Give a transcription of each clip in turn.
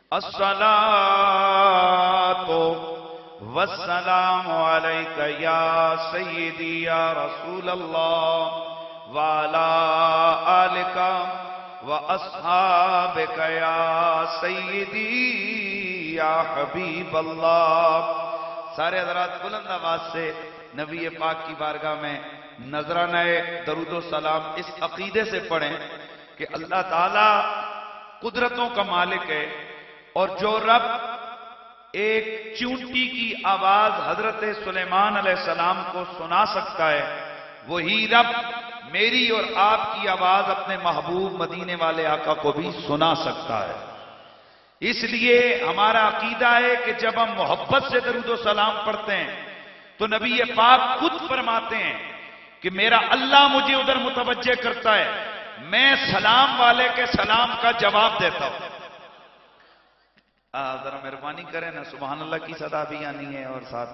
अस्सलातु वस्सलामु अलैका या सय्यदी या रसूल अल्लाह व अला आलिका व अस्हाबिका या सय्यदी या हबीब अल्लाह। सारे हज़रात बुलंद आवाज से नबी पाक की बारगाह में नजराना दरूदो सलाम इस अकीदे से पढ़ें कि अल्लाह ताला कुदरतों का मालिक है, और जो रब एक चींटी की आवाज हजरत सुलेमान अलैहिस्सलाम को सुना सकता है, वही रब मेरी और आपकी आवाज अपने महबूब मदीने वाले आका को भी सुना सकता है। इसलिए हमारा अकीदा है कि जब हम मोहब्बत से दरूद सलाम पढ़ते हैं तो नबी पाक खुद फरमाते हैं कि मेरा अल्लाह मुझे उधर मुतवज्जे करता है, मैं सलाम वाले के सलाम का जवाब देता हूं। जरा मेहरबानी करें ना, सुभान अल्लाह की सदा भी आनी है। और साथ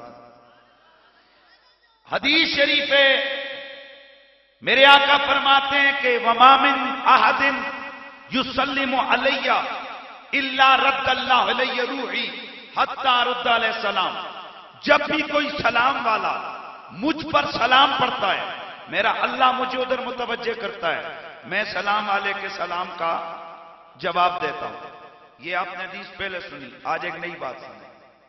हदीस शरीफ है, मेरे आका फरमाते हैं कि वमा मिन अहदिन युसल्लिमु अलैया इल्ला रद्दल्लाहु अलैहि रूही हत्ता रुद्द अलैहि सलाम। जब भी कोई सलाम वाला मुझ पर सलाम पढ़ता है, मेरा अल्लाह मुझे उधर मुतवज्जे करता है, मैं सलाम वाले के सलाम का जवाब देता हूं। ये आपने हदीस पहले सुनी, आज एक नई बात सुनी।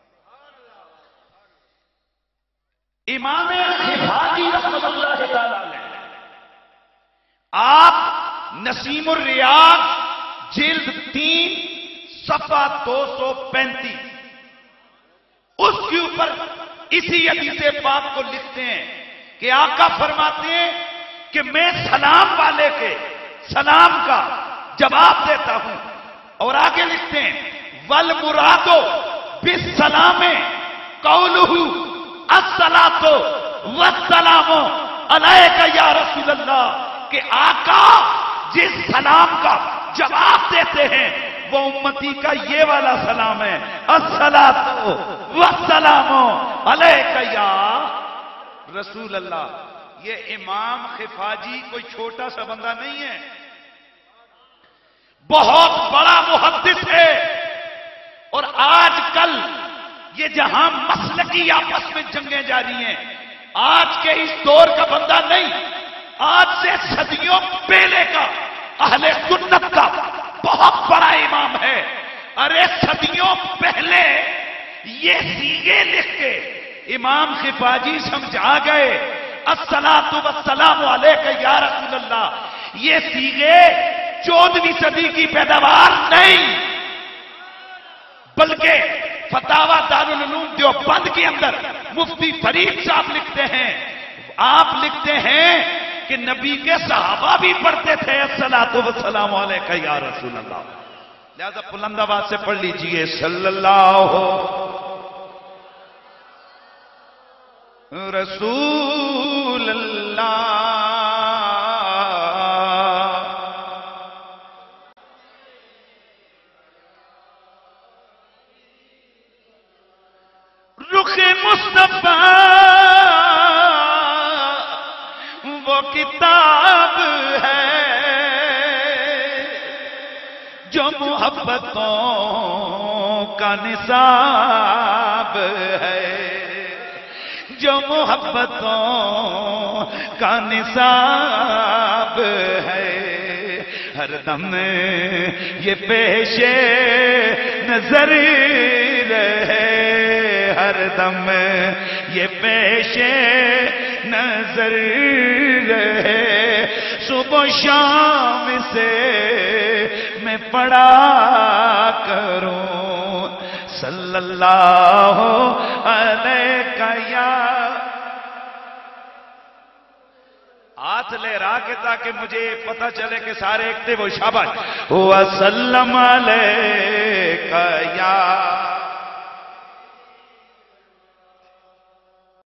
इमाम खिफाजी रहमतुल्लाह तआला अलैह, आप नसीमुर रियाद जिल्द 3 सफा 235 उसके ऊपर इसी हदीस पाक को लिखते हैं कि आका फरमाते हैं कि मैं सलाम वाले के सलाम का जवाब देता हूं। और आगे लिखते हैं वल मुरादो बिस सलामे कौलुहु अस्सलातो वस्सलामो अलैका या रसूल अल्लाह, कि आका जिस सलाम का जवाब देते हैं वो उम्मती का ये वाला सलाम है, अस्सलातो वस्सलामो अलैका या रसूल अल्लाह। ये इमाम खिफाजी कोई छोटा सा बंदा नहीं है, बहुत बड़ा मुहद्दिस है। और आजकल ये जहां मसलकी आपस में जंगें जारी हैं, आज के इस दौर का बंदा नहीं, आज से सदियों पहले का अहले सुन्नत का बहुत बड़ा इमाम है। अरे सदियों पहले ये सीगे लिख के इमाम खिफाजी समझा गए, अस्सलातु वस्सलामु अलैका या रसूल अल्लाह। ये सीगे 14वीं सदी की पैदावार नहीं, बल्कि फतावा दारुल उलूम देवबंद के अंदर मुफ्ती फरीद साहब लिखते हैं, आप लिखते हैं कि नबी के सहाबा भी पढ़ते थे अस्सलातु वस्सलामु अलैका या रसूल अल्लाह। लिहाजा बुलंद आवाज से पढ़ लीजिए सल्लल्लाहु रसूल अल्लाह रुखे मुस्तफा वो किताब है जो मोहब्बतों का निसाब है, जो मोहब्बतों का निसाब है। हर दम ये पेशे नजर रहे, हर दम ये पेशे नजर रहे। सुबह शाम से मैं पढ़ा करूं सल्लल्लाहु अलैका या। हाथ लहरा के ताकि मुझे पता चले कि सारे एक थे, वो शाबाश। वसल्लम अलैका या